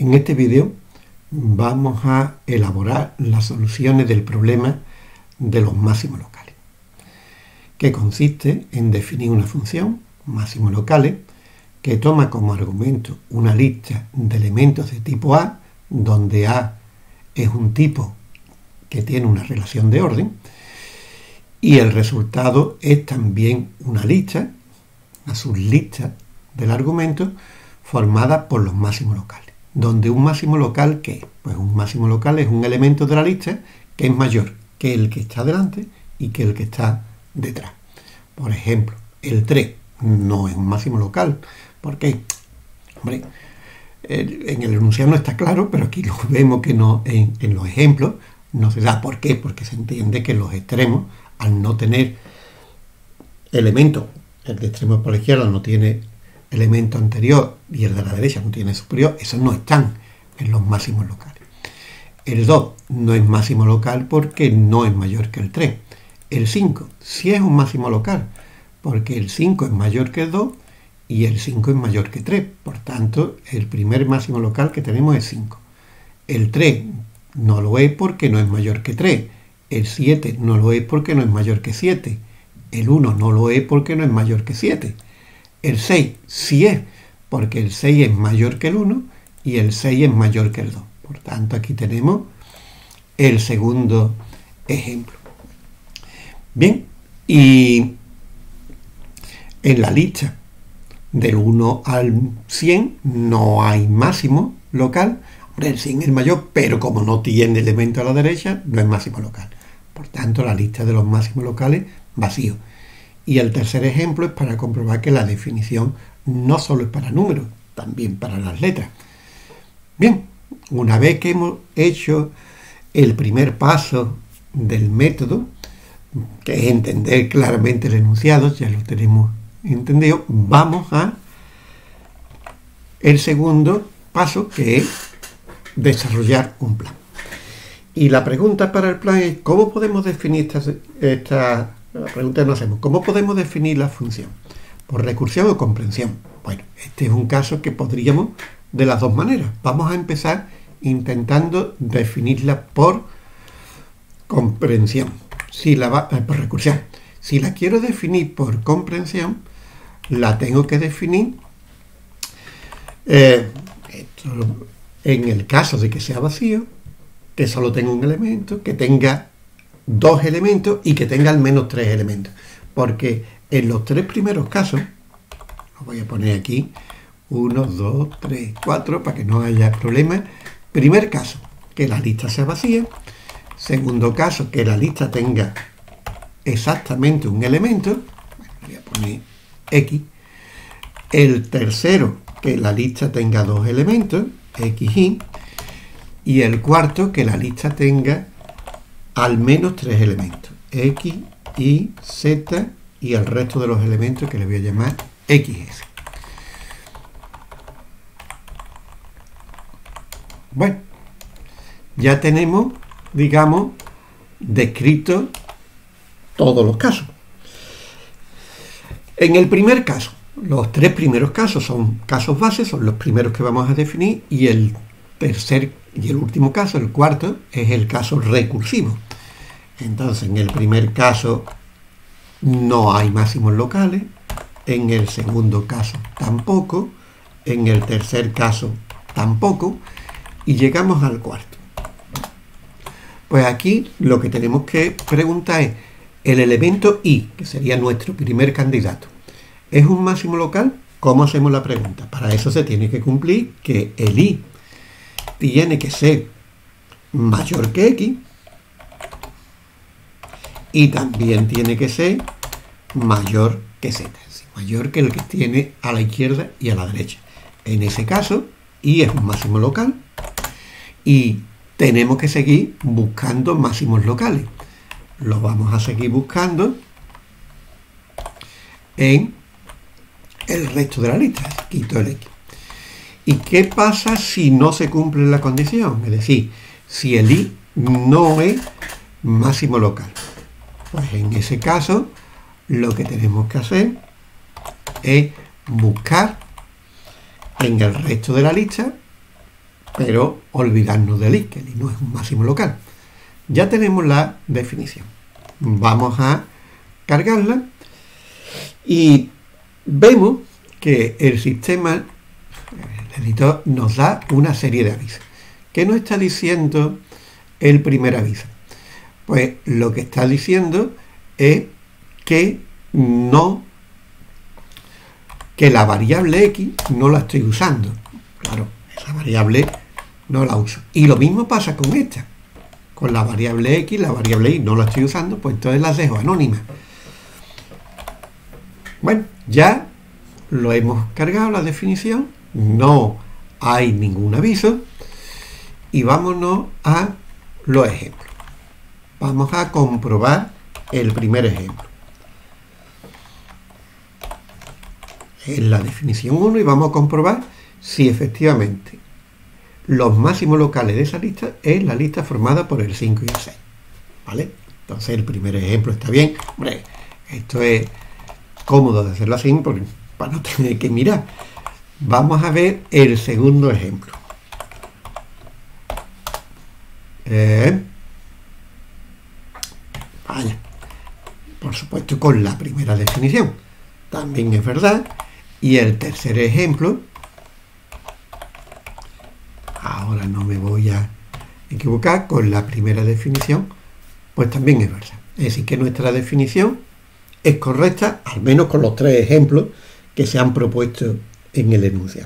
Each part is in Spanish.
En este vídeo vamos a elaborar las soluciones del problema de los máximos locales, que consiste en definir una función, máximos locales, que toma como argumento una lista de elementos de tipo A, donde A es un tipo que tiene una relación de orden, y el resultado es también una lista, una sublista del argumento, formada por los máximos locales. Donde un máximo local, ¿qué es? Pues un máximo local es un elemento de la lista que es mayor que el que está delante y que el que está detrás. Por ejemplo, el 3 no es un máximo local. ¿Por qué? Hombre, en el enunciado no está claro, pero aquí lo vemos que no, en los ejemplos no se da. ¿Por qué? Porque se entiende que los extremos, al no tener elementos, el de extremo por la izquierda no tiene elemento anterior y el de la derecha no tiene superior, esos no están en los máximos locales. El 2 no es máximo local porque no es mayor que el 3. El 5 sí es un máximo local porque el 5 es mayor que el 2 y el 5 es mayor que 3. Por tanto, el primer máximo local que tenemos es 5. El 3 no lo es porque no es mayor que 3. El 7 no lo es porque no es mayor que 7. El 1 no lo es porque no es mayor que 7. El 6 sí es, porque el 6 es mayor que el 1 y el 6 es mayor que el 2. Por tanto, aquí tenemos el segundo ejemplo. Bien, y en la lista del 1 al 100 no hay máximo local. Hombre, el 100 es el mayor, pero como no tiene elemento a la derecha, no es máximo local. Por tanto, la lista de los máximos locales, vacío. Y el tercer ejemplo es para comprobar que la definición no solo es para números, también para las letras. Bien, una vez que hemos hecho el primer paso del método, que es entender claramente el enunciado, ya lo tenemos entendido, vamos a el segundo paso, que es desarrollar un plan. Y la pregunta para el plan es, ¿cómo podemos definir la pregunta que nos hacemos, ¿cómo podemos definir la función? ¿Por recursión o comprensión? Bueno, este es un caso que podríamos de las dos maneras. Vamos a empezar intentando definirla por comprensión, por recursión. Si la quiero definir por comprensión, la tengo que definir en el caso de que sea vacío, que solo tenga un elemento, que tenga dos elementos y que tenga al menos tres elementos. Porque en los tres primeros casos, lo voy a poner aquí, 1, 2, 3, 4, para que no haya problema. Primer caso, que la lista sea vacía. Segundo caso, que la lista tenga exactamente un elemento. Bueno, voy a poner X. El tercero, que la lista tenga dos elementos, X, Y. Y el cuarto, que la lista tenga al menos tres elementos, X, Y, Z y el resto de los elementos que le voy a llamar XS. Bueno, ya tenemos, digamos, descrito todos los casos. En el primer caso, los tres primeros casos son casos bases, son los primeros que vamos a definir, y el tercer y el último caso, el cuarto, es el caso recursivo. Entonces, en el primer caso no hay máximos locales, en el segundo caso tampoco, en el tercer caso tampoco, y llegamos al cuarto. Pues aquí lo que tenemos que preguntar es, el elemento Y, que sería nuestro primer candidato, ¿es un máximo local? ¿Cómo hacemos la pregunta? Para eso se tiene que cumplir que el Y tiene que ser mayor que X y también tiene que ser mayor que Z, es decir, mayor que el que tiene a la izquierda y a la derecha. En ese caso, Y es un máximo local y tenemos que seguir buscando máximos locales. Los vamos a seguir buscando en el resto de la lista. Quito el X. ¿Y qué pasa si no se cumple la condición? Es decir, si el Y no es máximo local. Pues en ese caso, lo que tenemos que hacer es buscar en el resto de la lista pero olvidarnos del i, que el i no es un máximo local. Ya tenemos la definición. Vamos a cargarla y vemos que el sistema, el editor, nos da una serie de avisos. ¿Qué nos está diciendo el primer aviso? Pues lo que está diciendo es que la variable x no la estoy usando. Claro, esa variable no la uso. Y lo mismo pasa con esta. Con la variable x, la variable y no la estoy usando, pues entonces las dejo anónimas. Bueno, ya lo hemos cargado la definición, no hay ningún aviso y vámonos a los ejemplos. Vamos a comprobar el primer ejemplo. Es la definición 1 y vamos a comprobar si efectivamente los máximos locales de esa lista es la lista formada por el 5 y el 6. ¿Vale? Entonces el primer ejemplo está bien. Hombre, esto es cómodo de hacerlo así para no tener que mirar. Vamos a ver el segundo ejemplo. Vaya, por supuesto con la primera definición. También es verdad. Y el tercer ejemplo, ahora no me voy a equivocar, con la primera definición, pues también es verdad. Es decir, que nuestra definición es correcta, al menos con los tres ejemplos que se han propuesto en el enunciado.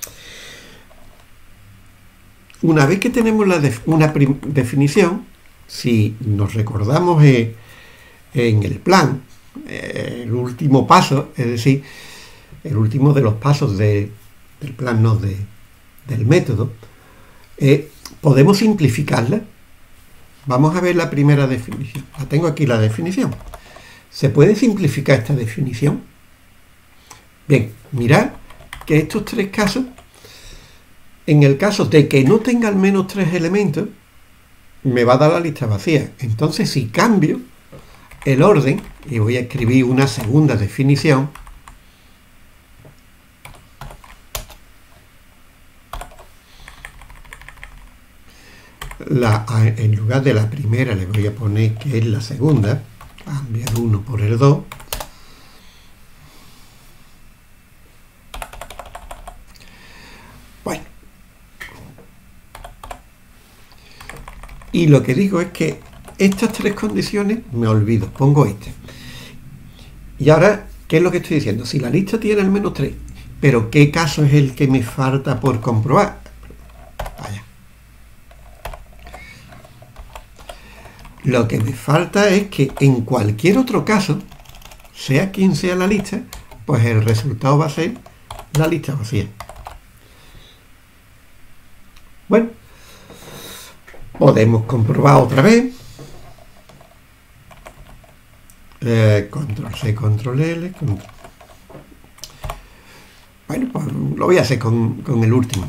Una vez que tenemos una definición, si nos recordamos en el plan, el último paso, es decir, el último de los pasos del plan, no del método, podemos simplificarla. Vamos a ver la primera definición. La tengo aquí, la definición. ¿Se puede simplificar esta definición? Bien, mirad que estos tres casos, en el caso de que no tenga al menos 3 elementos, me va a dar la lista vacía. Entonces, si cambio el orden y voy a escribir una segunda definición, en lugar de la primera le voy a poner que es la segunda, cambio el 1 por el 2, bueno, y lo que digo es que estas tres condiciones me olvido, pongo este. Y ahora, ¿qué es lo que estoy diciendo? Si la lista tiene al menos 3, pero ¿qué caso es el que me falta por comprobar? Vaya. Lo que me falta es que en cualquier otro caso, sea quien sea la lista, pues el resultado va a ser la lista vacía. Bueno, podemos comprobar otra vez. Control C, Control L. Bueno, pues lo voy a hacer con el último.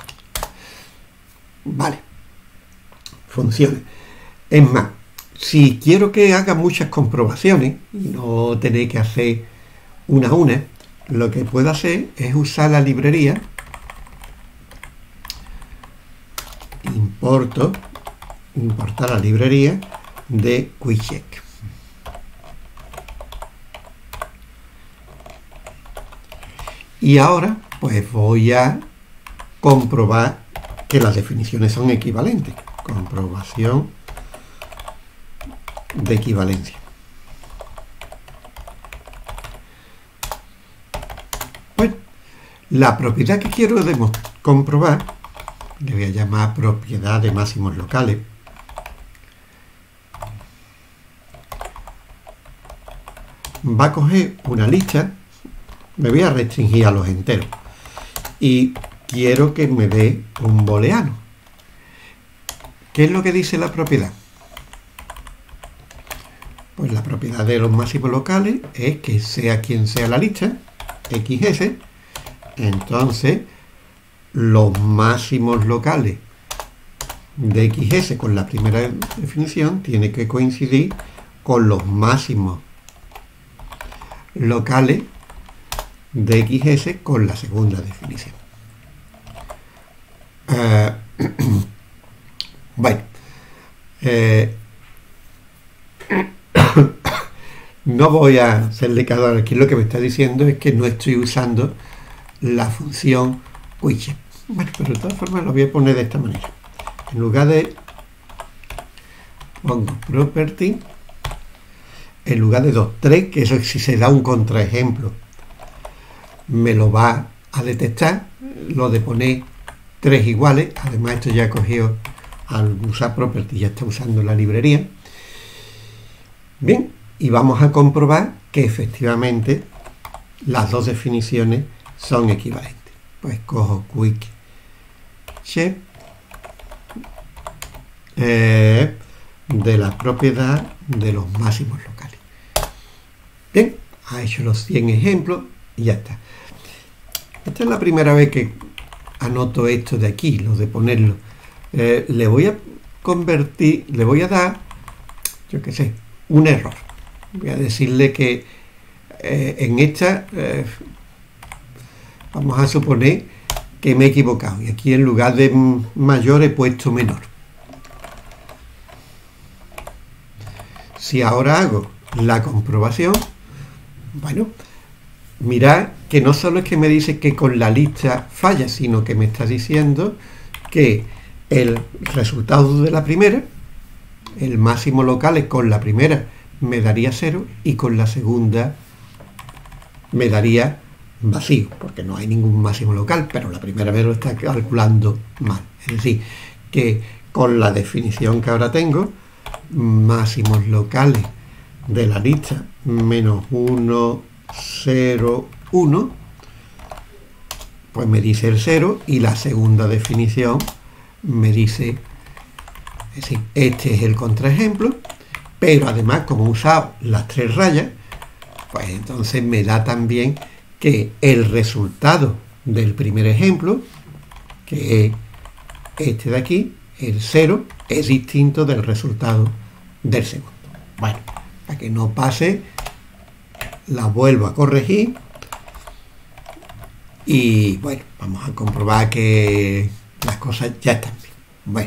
Vale. Funciona. Es más, si quiero que haga muchas comprobaciones y no tener que hacer una a una, lo que puedo hacer es usar la librería importar la librería de QuickCheck. Y ahora pues voy a comprobar que las definiciones son equivalentes. Comprobación de equivalencia. Bueno, la propiedad que quiero comprobar, le voy a llamar propiedad de máximos locales. Va a coger una lista, me voy a restringir a los enteros y quiero que me dé un booleano. ¿Qué es lo que dice la propiedad? Pues la propiedad de los máximos locales es que sea quien sea la lista, XS, entonces los máximos locales de XS con la primera definición tiene que coincidir con los máximos locales de XS con la segunda definición. Bueno, no voy a hacerle caso. Aquí lo que me está diciendo es que no estoy usando la función widget. Bueno, pero de todas formas lo voy a poner de esta manera. En lugar de pongo property, en lugar de 2, 3, que eso si se da un contraejemplo me lo va a detectar. Lo de poner 3 iguales, además esto ya cogió al usar property, ya está usando la librería. Bien, y vamos a comprobar que efectivamente las dos definiciones son equivalentes. Pues cojo quick check de la propiedad de los máximos locales. Bien, ha hecho los 100 ejemplos y ya está. Esta es la primera vez que anoto esto de aquí, lo de ponerlo. Le voy a convertir, le voy a dar, yo qué sé, un error. Voy a decirle que en esta vamos a suponer que me he equivocado y aquí en lugar de mayor he puesto menor. Si ahora hago la comprobación, bueno, mirad que no solo es que me dice que con la lista falla, sino que me está diciendo que el resultado de la primera, el máximo local con la primera me daría 0 y con la segunda me daría vacío, porque no hay ningún máximo local, pero la primera me lo está calculando mal. Es decir, que con la definición que ahora tengo, máximos locales de la lista menos 1, 0, 1, pues me dice el 0 y la segunda definición me dice, es decir, este es el contraejemplo, pero además como he usado las 3 rayas, pues entonces me da también que el resultado del primer ejemplo, que es este de aquí, el 0, es distinto del resultado del segundo. Bueno, para que no pase, la vuelvo a corregir y bueno, vamos a comprobar que las cosas ya están bien. Bueno,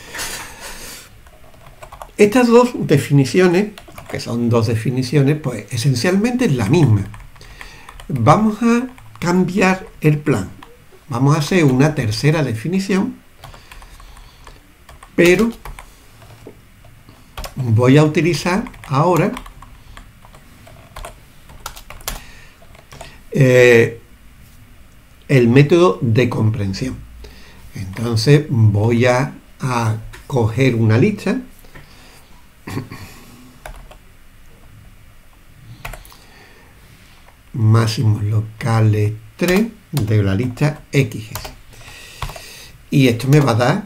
estas dos definiciones, aunque son dos definiciones, pues esencialmente es la misma. Vamos a cambiar el plan. Vamos a hacer una tercera definición, pero voy a utilizar ahora el método de comprensión. Entonces voy a coger una lista máximos locales 3 de la lista XS y esto me va a dar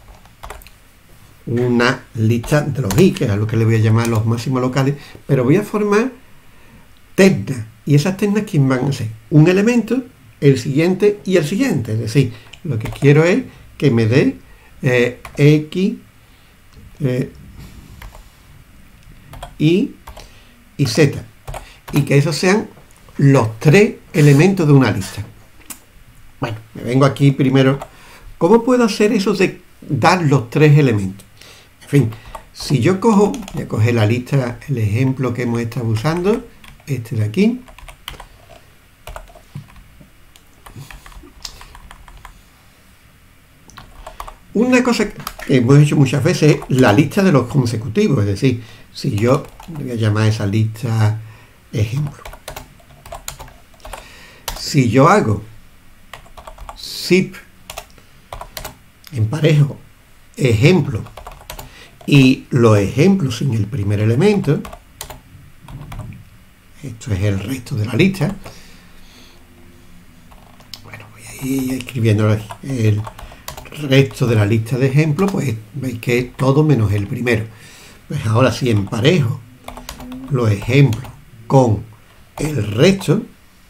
una lista de los i, que es a lo que le voy a llamar los máximos locales, pero voy a formar ternas, y esas ternas ¿quién van a ser? Un elemento, el siguiente y el siguiente. Es decir, lo que quiero es que me dé X, Y y Z, y que esos sean los 3 elementos de una lista. Bueno, me vengo aquí primero. ¿Cómo puedo hacer eso de dar los 3 elementos? En fin, si yo cojo, voy a coger la lista, el ejemplo que hemos estado usando, este de aquí. Una cosa que hemos hecho muchas veces es la lista de los consecutivos, es decir, si yo voy a llamar a esa lista ejemplo. Si yo hago zip emparejo ejemplo y los ejemplos sin el primer elemento, esto es el resto de la lista. Bueno, voy a ir escribiendo el resto de la lista de ejemplos, pues veis que es todo menos el primero. Pues ahora si emparejo los ejemplos con el resto,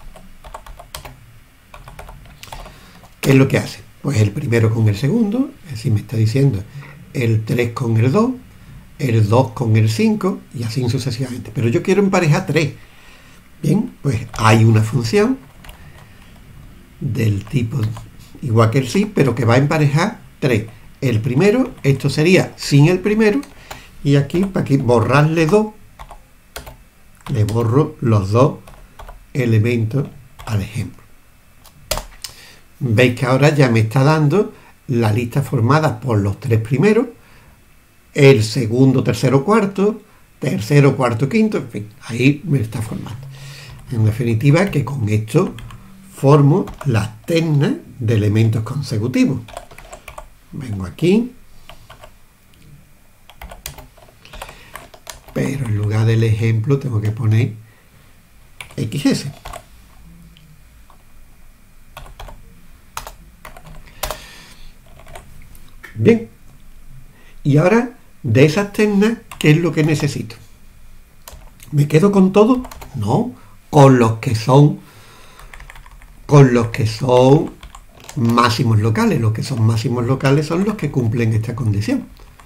¿qué es lo que hace? Pues el primero con el segundo, es decir, me está diciendo el 3 con el 2, el 2 con el 5 y así sucesivamente. Pero yo quiero emparejar 3. Bien, pues hay una función del tipo igual que el sí, pero que va a emparejar 3. El primero, esto sería sin el primero, y aquí, para aquí borrarle 2, le borro los 2 elementos al ejemplo. Veis que ahora ya me está dando la lista formada por los 3 primeros, el segundo, tercero, cuarto, quinto, en fin, ahí me está formando. En definitiva, que con esto formo las ternas de elementos consecutivos. Vengo aquí, pero en lugar del ejemplo tengo que poner XS. Bien, y ahora de esas ternas, ¿qué es lo que necesito? ¿Me quedo con todo? No, con los que son máximos locales. Los que son máximos locales son los que cumplen esta condición.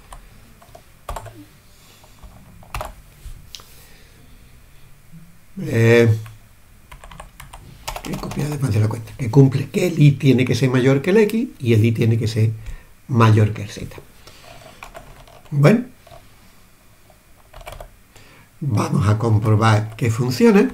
He copiado más de la cuenta. Que cumple que el y tiene que ser mayor que el x y el y tiene que ser mayor que el z. Bueno, vamos a comprobar que funciona.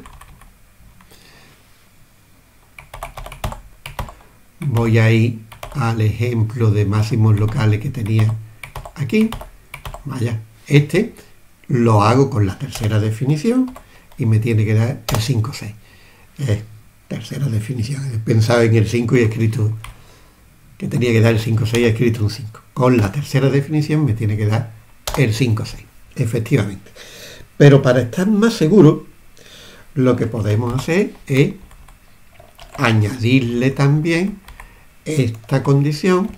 Voy a ir al ejemplo de máximos locales que tenía aquí. Vaya, este lo hago con la tercera definición y me tiene que dar el 5, 6. Tercera definición. He pensado en el 5 y he escrito que tenía que dar el 5, 6 y he escrito un 5. Con la tercera definición me tiene que dar el 5, 6. Efectivamente. Pero para estar más seguro, lo que podemos hacer es añadirle también esta condición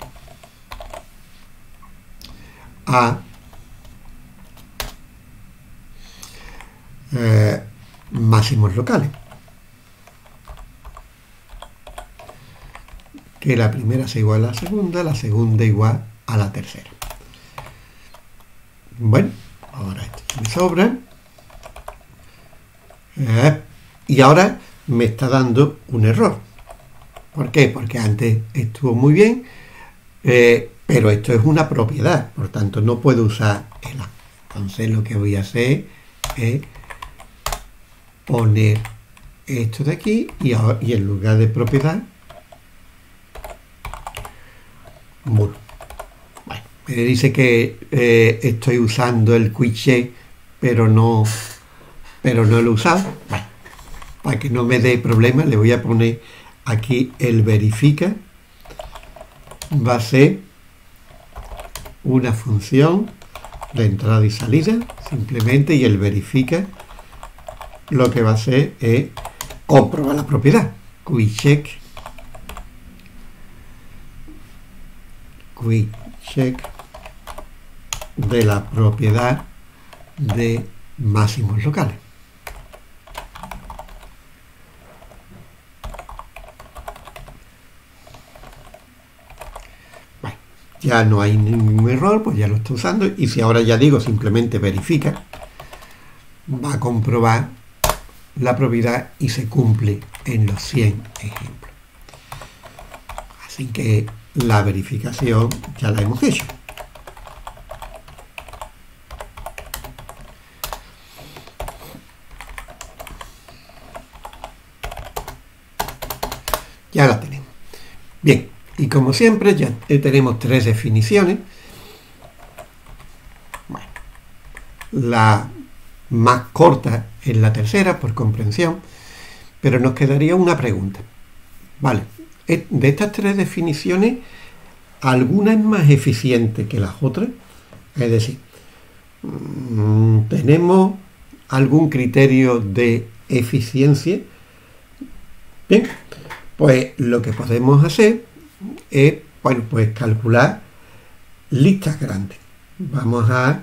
a máximos locales. Que la primera sea igual a la segunda igual a la tercera. Bueno, ahora esto me sobra. Y ahora me está dando un error. ¿Por qué? Porque antes estuvo muy bien, pero esto es una propiedad, por tanto no puedo usar el A. Entonces lo que voy a hacer es poner esto de aquí y en lugar de propiedad, bueno, me dice que estoy usando el quick check, pero no lo he usado. Bueno, para que no me dé problema, le voy a poner aquí el verifica. Va a ser una función de entrada y salida, simplemente, y el verifica lo que va a hacer es comprobar la propiedad. Quick check de la propiedad de máximos locales. Bueno, ya no hay ningún error, pues ya lo está usando, y si ahora ya digo simplemente verifica, va a comprobar la propiedad y se cumple en los 100 ejemplos. Así que la verificación ya la hemos hecho. Ya la tenemos. Bien, y como siempre ya tenemos 3 definiciones. Bueno, la más corta es la tercera, por comprensión, pero nos quedaría una pregunta. Vale, de estas 3 definiciones, ¿alguna es más eficiente que las otras? Es decir, ¿tenemos algún criterio de eficiencia? Bien, pues lo que podemos hacer es, bueno, pues calcular listas grandes. Vamos a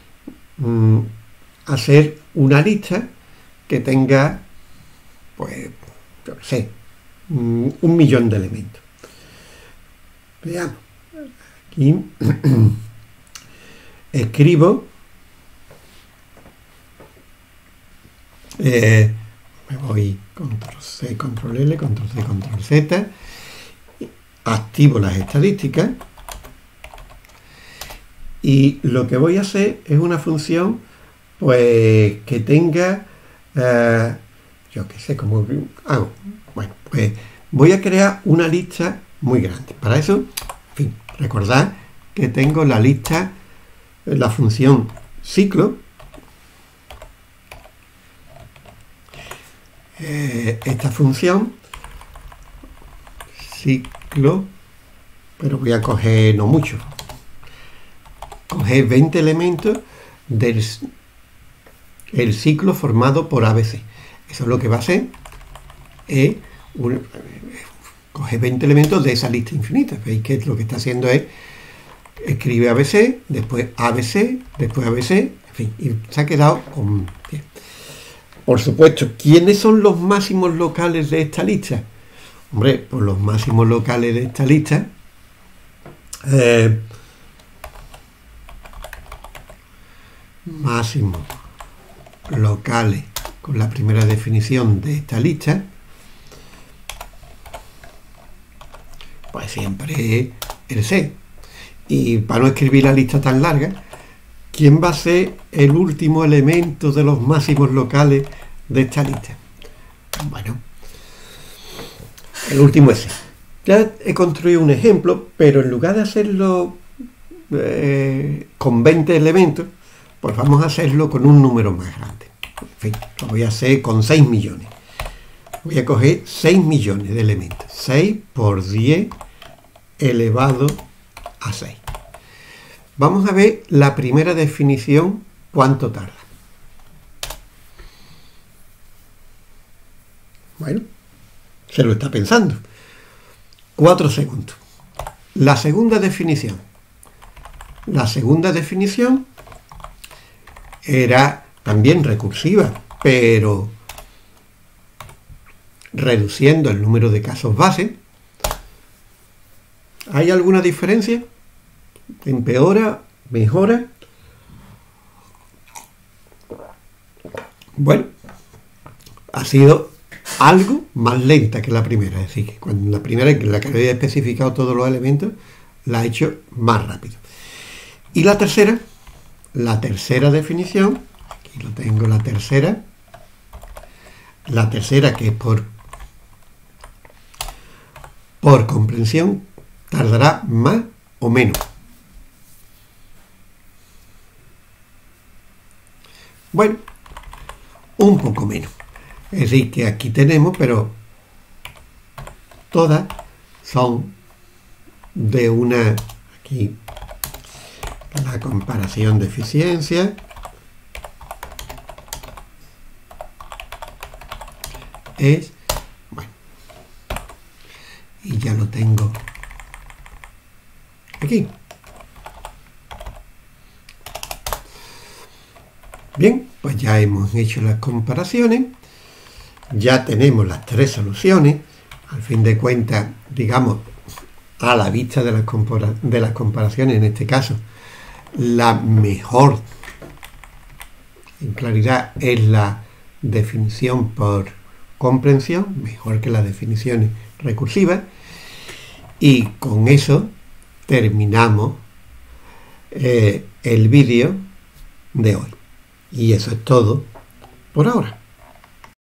hacer una lista que tenga, pues, yo qué sé, 1.000.000 de elementos. Veamos. Aquí escribo, me voy control C, control L, control C, control Z, activo las estadísticas Y lo que voy a hacer es una función pues que tenga, yo qué sé cómo hago. Bueno, pues voy a crear una lista muy grande. Para eso, en fin, recordad que tengo la lista, la función ciclo. Esta función ciclo, pero voy a coger no mucho, coger 20 elementos del el ciclo formado por ABC. Eso es lo que va a hacer, coger 20 elementos de esa lista infinita. Veis que lo que está haciendo es escribe ABC, después ABC, después ABC, en fin, y se ha quedado con... Bien. Por supuesto, ¿quiénes son los máximos locales de esta lista? Hombre, pues los máximos locales de esta lista máximos locales con la primera definición de esta lista, pues siempre es el C. Y para no escribir la lista tan larga, ¿quién va a ser el último elemento de los máximos locales de esta lista? Bueno, el último es C. Ya he construido un ejemplo, pero en lugar de hacerlo con 20 elementos, pues vamos a hacerlo con un número más grande. En fin, lo voy a hacer con 6 millones. Voy a coger 6 millones de elementos. 6 por 10 elevado a 6. Vamos a ver la primera definición, cuánto tarda. Bueno, se lo está pensando. 4 segundos. La segunda definición. La segunda definición era también recursiva, pero reduciendo el número de casos base. ¿Hay alguna diferencia? ¿Empeora? ¿Mejora? Bueno, ha sido algo más lenta que la primera. Es decir, que cuando la primera, en la que había especificado todos los elementos, la ha hecho más rápido. Y la tercera definición, aquí lo tengo, la tercera que es por comprensión, tardará más o menos. Bueno, un poco menos. Es decir, que aquí tenemos, pero todas son de una, aquí, la comparación de eficiencia es, bueno, y ya lo tengo aquí. Bien, pues ya hemos hecho las comparaciones, ya tenemos las 3 soluciones. Al fin de cuentas, digamos, a la vista de las comparaciones, en este caso, la mejor en claridad es la definición por comprensión, mejor que las definiciones recursivas, y con eso terminamos el vídeo de hoy. Y eso es todo por ahora.